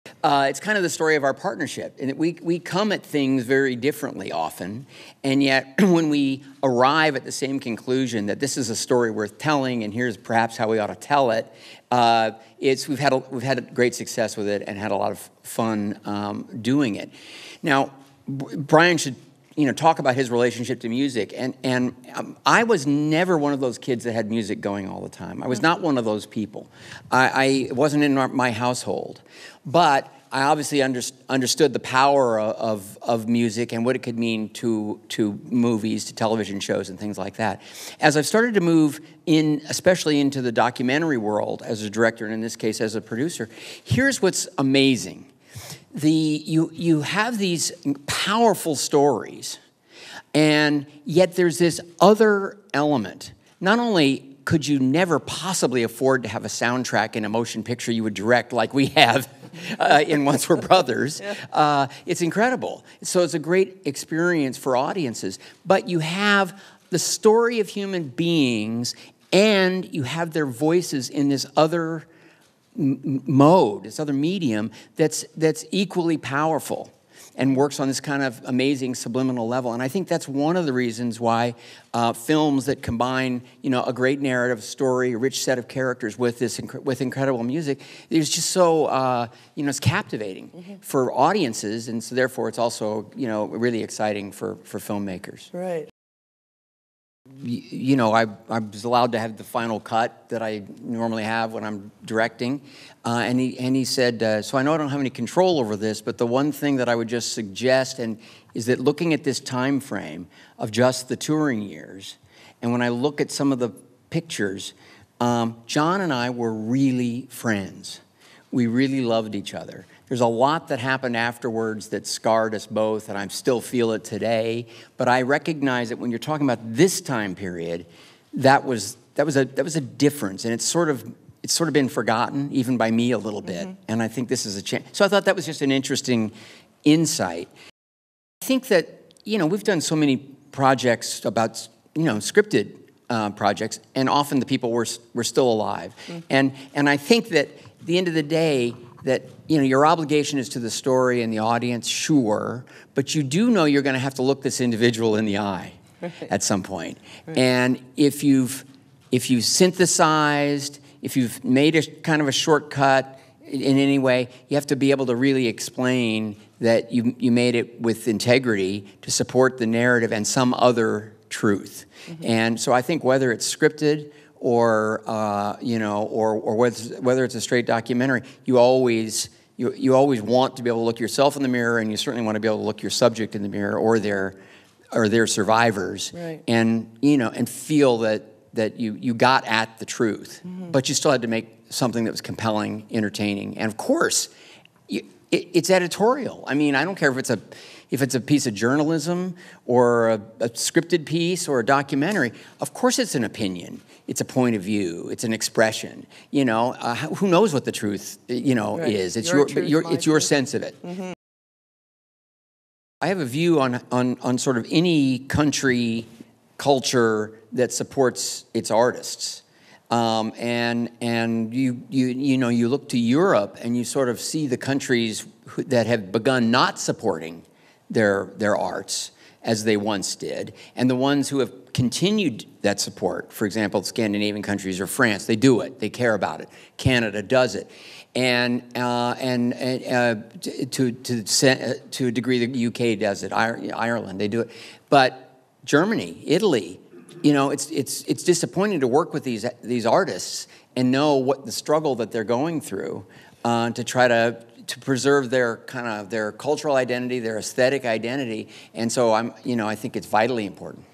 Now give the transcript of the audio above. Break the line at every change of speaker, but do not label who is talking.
It's kind of the story of our partnership, and we come at things very differently often, and yet when we arrive at the same conclusion that this is a story worth telling, and here's perhaps how we ought to tell it, we've had great success with it and had a lot of fun doing it. Now, Brian should talk about his relationship to music, and I was never one of those kids that had music going all the time. I was not one of those people. I wasn't in my household, but I obviously understood the power of music and what it could mean to movies, to television shows, and things like that. As I've started to move in, especially into the documentary world as a director, and in this case as a producer, here's what's amazing. You have these powerful stories, and yet there's this other element. Not only could you never possibly afford to have a soundtrack in a motion picture you would direct like we have in Once We're Brothers, it's incredible. So it's a great experience for audiences. But you have the story of human beings, and you have their voices in this other mode, this other medium that's equally powerful and works on this kind of amazing subliminal level. And I think that's one of the reasons why films that combine, a great narrative story, a rich set of characters with with incredible music, is just so, it's captivating for audiences, and so therefore it's also, really exciting for filmmakers.
Right.
I was allowed to have the final cut that I normally have when I'm directing, and he said, so I know I don't have any control over this, but the one thing that I would just suggest is that looking at this time frame of just the touring years, and when I look at some of the pictures, John and I were really friends. We really loved each other. There's a lot that happened afterwards that scarred us both, and I still feel it today. But I recognize that when you're talking about this time period, that was a difference, and it's sort of been forgotten, even by me a little bit. And I think this is a chance. So I thought that was just an interesting insight. I think that we've done so many projects about scripted projects, and often the people were still alive. And I think that at the end of the day, that your obligation is to the story and the audience, sure, but you do know you're going to have to look this individual in the eye at some point. And if you've synthesized, if you've made a kind of a shortcut in any way, you have to be able to really explain that you made it with integrity to support the narrative and some other truth. And so I think whether it's scripted or whether it's a straight documentary, you always want to be able to look yourself in the mirror, and you certainly want to be able to look your subject in the mirror or their survivors, and feel that you got at the truth, but you still had to make something that was compelling, entertaining, and of course, it's editorial. I mean, I don't care if it's a piece of journalism or a scripted piece or a documentary. Of course it's an opinion. It's a point of view. It's an expression. Who knows what the truth, is? It's it's your sense of it. I have a view on sort of any country culture that supports its artists. And you look to Europe and you sort of see the countries that have begun not supporting their arts as they once did, and the ones who have continued that support. For example, Scandinavian countries or France, they do it. They care about it. Canada does it, and to a degree, the UK does it. Ireland, they do it, but Germany, Italy. It's disappointing to work with these artists and know what the struggle that they're going through to try to preserve their cultural identity, their aesthetic identity, and so I think it's vitally important.